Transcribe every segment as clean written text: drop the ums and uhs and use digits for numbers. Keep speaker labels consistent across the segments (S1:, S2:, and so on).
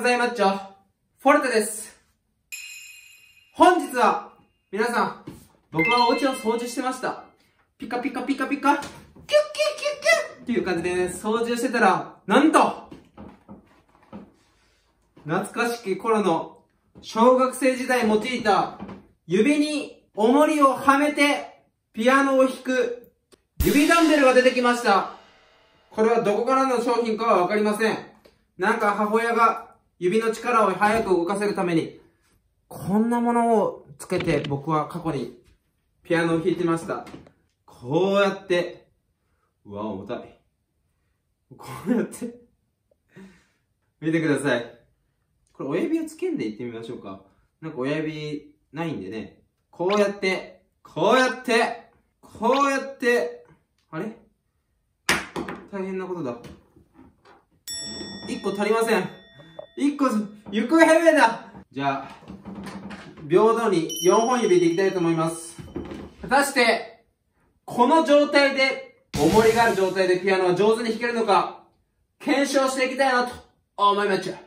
S1: ざいマッチョ、フォルテです。本日は、皆さん、僕はお家を掃除してました。ピカピカピカピカ、キュッキュッキュッキュッっていう感じでね、掃除をしてたら、なんと懐かしき頃の小学生時代用いた指に重りをはめてピアノを弾く指ダンベルが出てきました。これはどこからの商品かはわかりません。なんか母親が指の力を早く動かせるためにこんなものをつけて僕は過去にピアノを弾いてました。こうやって、うわ重たい。こうやって見てください。これ親指をつけんでいってみましょうか。なんか親指ないんでね。こうやって、こうやって、こうやって、あれ大変なことだ。1個足りません。1個、行方不明だ。じゃあ、平等に4本指でいきたいと思います。果たして、この状態で、重りがある状態でピアノは上手に弾けるのか、検証していきたいなと思いました。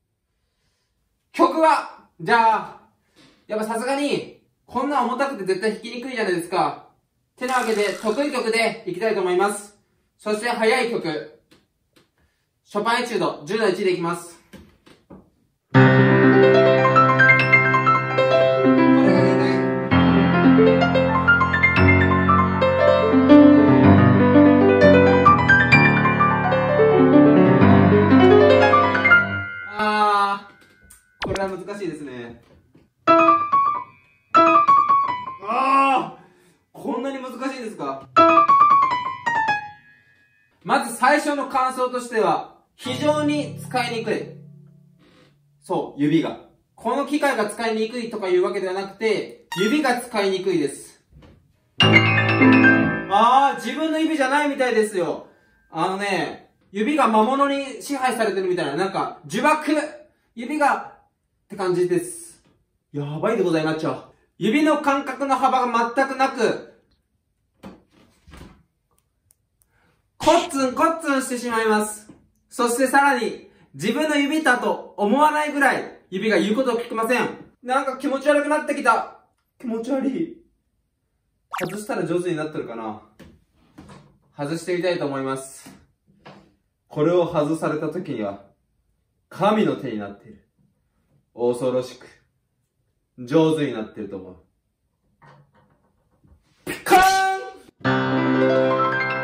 S1: 曲は、じゃあ、やっぱさすがに、こんな重たくて絶対弾きにくいじゃないですか。てなわけで、得意曲でいきたいと思います。そして、速い曲。ショパンエチュード、10の1でいきます。これは難しいですね。こんなに難しいんですか？まず最初の感想としては、非常に使いにくい。そう、指が。この機械が使いにくいとかいうわけではなくて、指が使いにくいです。自分の指じゃないみたいですよ。指が魔物に支配されてるみたいな、なんか、呪縛指が、って感じです。やばいでございますよ。指の感覚の幅が全くなく、コッツンコッツンしてしまいます。そしてさらに、自分の指だと思わないぐらい、指が言うことを聞きません。なんか気持ち悪くなってきた。気持ち悪い。外したら上手になってるかな。外してみたいと思います。これを外された時には、神の手になっている。恐ろしく、上手になっていると思う。ピカーン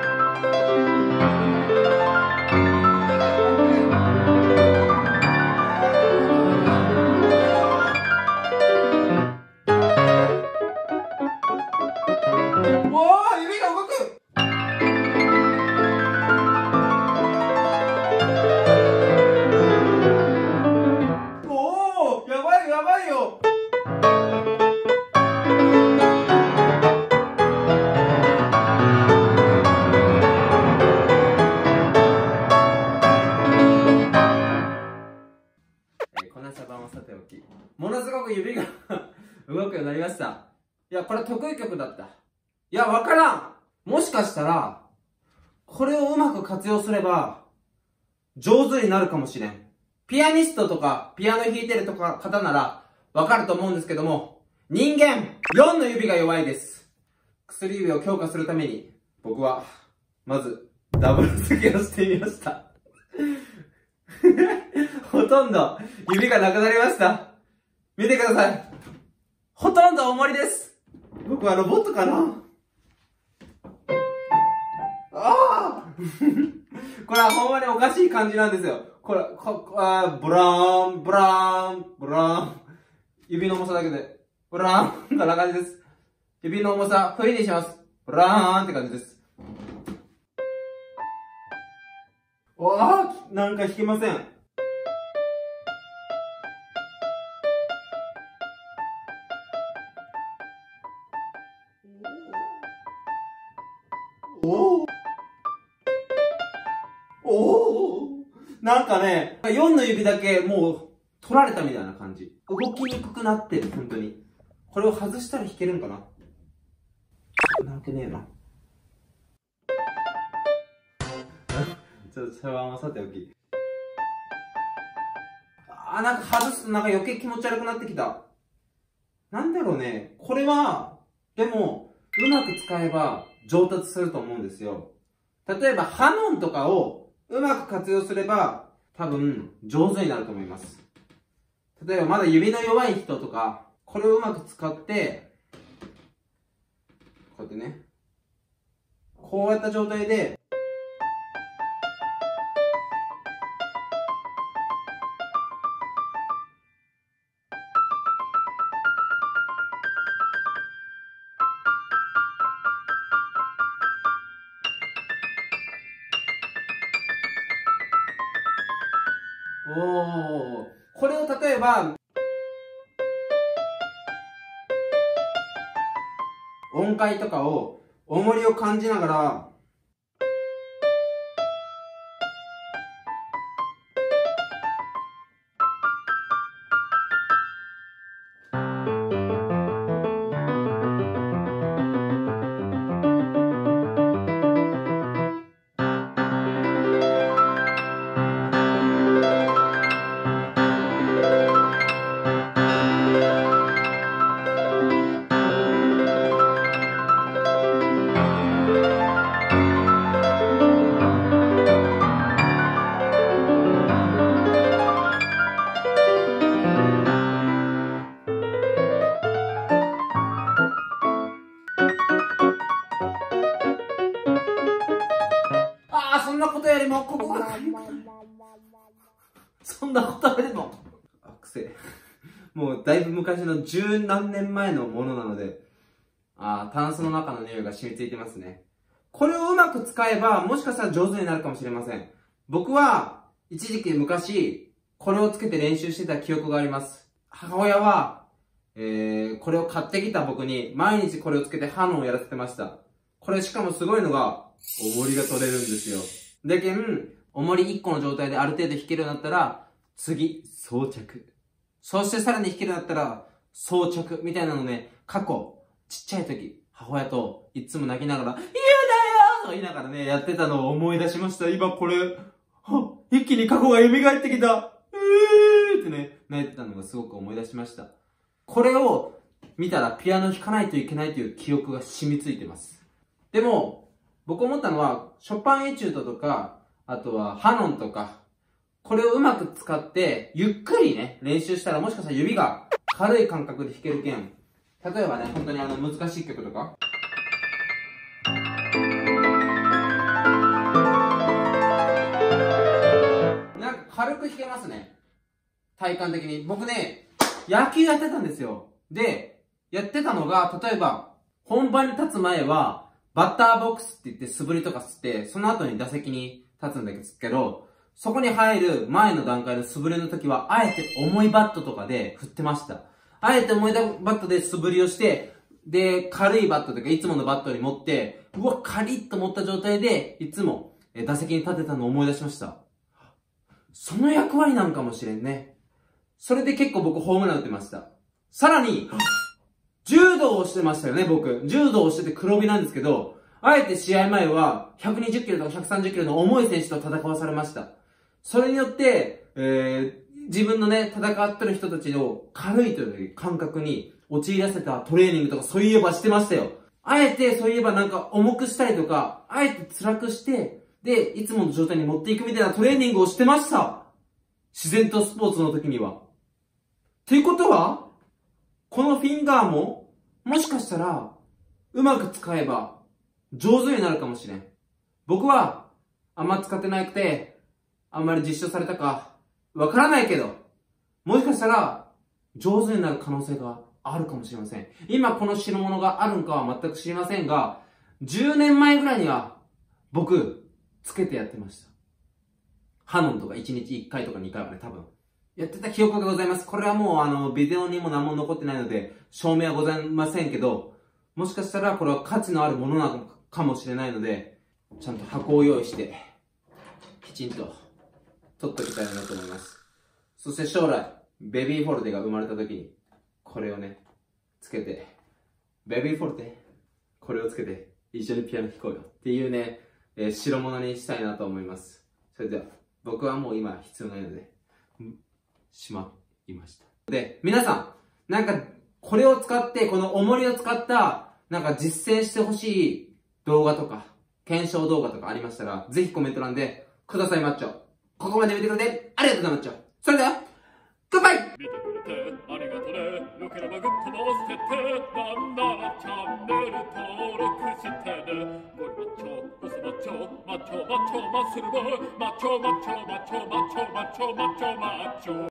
S1: 指が動く。やばいやばいよ。こんな茶番はさておき、ものすごく指が動くようになりました。いや、これ得意曲だった。いや、わからん。もしかしたら、これをうまく活用すれば、上手になるかもしれん。ピアニストとか、ピアノ弾いてるとか方なら、わかると思うんですけども、人間、4の指が弱いです。薬指を強化するために、僕は、まず、ダブル付けをしてみました。ほとんど、指がなくなりました。見てください。ほとんど重りです。僕はロボットかな？これはほんまにおかしい感じなんですよ。これ、ブラーン、ブラーン、ブラーン。指の重さだけで、ブラーン、こんな感じです。指の重さ、フリにします。ブラーンって感じです。なんか弾けません。なんかね、4の指だけもう取られたみたいな感じ。動きにくくなってる、本当に。これを外したら弾けるんかな？なわけねえな。ちょっとそれはさておき。 なんか外すとなんか余計気持ち悪くなってきた。なんだろうね。これは、でも、うまく使えば上達すると思うんですよ。例えば、ハノンとかをうまく活用すれば、多分、上手になると思います。例えば、まだ指の弱い人とか、これをうまく使って、こうやってね、こうやった状態で、これを例えば、音階とかを、重りを感じながら、そんなことよりも、ここがそんなことよりも、癖。もうだいぶ昔の十何年前のものなので、タンスの中の匂いが染みついてますね。これをうまく使えば、もしかしたら上手になるかもしれません。僕は、一時期昔、これをつけて練習してた記憶があります。母親は、これを買ってきた僕に、毎日これをつけてハノンをやらせてました。これしかもすごいのが、重りが取れるんですよ。だけん、重り1個の状態である程度弾けるようになったら、次、装着。そしてさらに弾けるようになったら、装着みたいなのね、過去、ちっちゃい時、母親といつも泣きながら、言うなよと言いながらね、やってたのを思い出しました。今これ、一気に過去が蘇ってきた。ってね、泣いてたのがすごく思い出しました。これを見たらピアノ弾かないといけないという記憶が染みついてます。でも、僕思ったのは、ショパンエチュードとか、あとはハノンとか、これをうまく使って、ゆっくりね、練習したらもしかしたら指が軽い感覚で弾けるけん。例えばね、本当に難しい曲とか。なんか軽く弾けますね。体感的に。僕ね、野球やってたんですよ。で、やってたのが、例えば、本番に立つ前は、バッターボックスって言って素振りとか吸って、その後に打席に立つんですけど、そこに入る前の段階の素振りの時は、あえて重いバットとかで振ってました。あえて重いバットで素振りをして、で、軽いバットとかいつものバットに持って、うわ、カリッと持った状態で、いつも打席に立てたのを思い出しました。その役割なんかもしれんね。それで結構僕ホームラン打ってました。さらに、柔道をしてましたよね、僕。柔道をしてて黒帯なんですけど、あえて試合前は120キロとか130キロの重い選手と戦わされました。それによって、自分のね、戦ってる人たちの軽いという感覚に陥らせたトレーニングとかそういえばしてましたよ。あえてそういえばなんか重くしたりとか、あえて辛くして、で、いつもの状態に持っていくみたいなトレーニングをしてました。自然とスポーツの時には。っていうことは、このフィンガーも、もしかしたら、うまく使えば、上手になるかもしれん。僕は、あんま使ってなくて、あんまり実証されたか、わからないけど、もしかしたら、上手になる可能性があるかもしれません。今この代物があるんかは全く知りませんが、10年前ぐらいには、僕、つけてやってました。ハノンとか1日1回とか2回はね、多分。やってた記憶がございます。これはもうビデオにも何も残ってないので、証明はございませんけど、もしかしたらこれは価値のあるものなのかもしれないので、ちゃんと箱を用意して、きちんと取っておきたいなと思います。そして将来、ベビーフォルテが生まれた時に、これをね、つけて、ベビーフォルテ、これをつけて、一緒にピアノ弾こうよっていうね、代物にしたいなと思います。それでは、僕はもう今必要ないので、 しまいました。で、皆さん、なんか、これを使って、この重りを使った、なんか実践してほしい動画とか、検証動画とかありましたら、ぜひコメント欄でくださいマッチョ。ここまで見てくれてありがとうございますマッチョ。それでは、グッバイ。
S2: 見てくれてありがとね。よければグッドも押してて、なんならチャンネル登録してね。ゴリマッチョ、ボスマッチョ、マッチョマッチョマッスルボーイ、マッチョマッチョマッチョマッチョマッチョマッチョマッチョ。